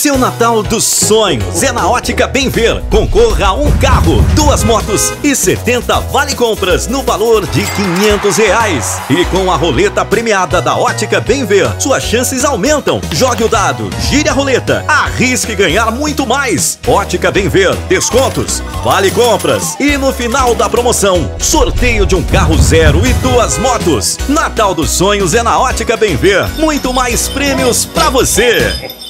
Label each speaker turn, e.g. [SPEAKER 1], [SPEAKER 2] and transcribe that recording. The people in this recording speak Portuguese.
[SPEAKER 1] Seu Natal dos sonhos é na Ótica Bem Ver. Concorra a um carro, 2 motos e 70 vale-compras no valor de R$500. E com a roleta premiada da Ótica Bem Ver, suas chances aumentam. Jogue o dado, gire a roleta, arrisque ganhar muito mais. Ótica Bem Ver, descontos, vale-compras e no final da promoção, sorteio de um carro 0 e 2 motos. Natal dos sonhos é na Ótica Bem Ver. Muito mais prêmios pra você.